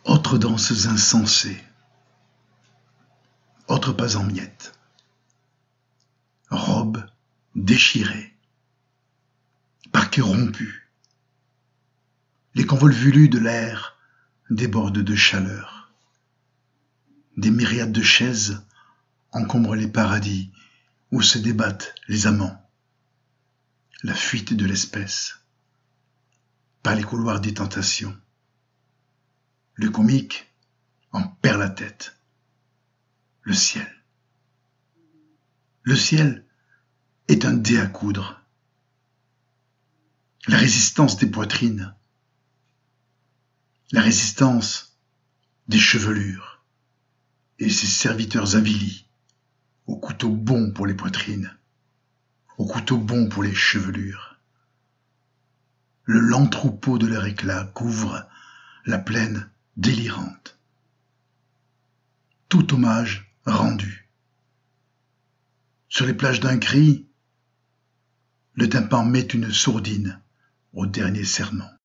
Autres danses insensées, autres pas en miettes, robes déchirées, parquets rompus, les convolvulus de l'air débordent de chaleur. Des myriades de chaises encombrent les paradis où se débattent les amants. La fuite de l'espèce, par les couloirs des tentations. Le comique en perd la tête. Le ciel. Le ciel est un dé à coudre. La résistance des poitrines. La résistance des chevelures et ses serviteurs avilis, au couteau bon pour les poitrines, au couteau bon pour les chevelures. Le lent troupeau de leur éclat couvre la plaine délirante. Tout hommage rendu. Sur les plages d'un cri, le tympan met une sourdine au dernier serment.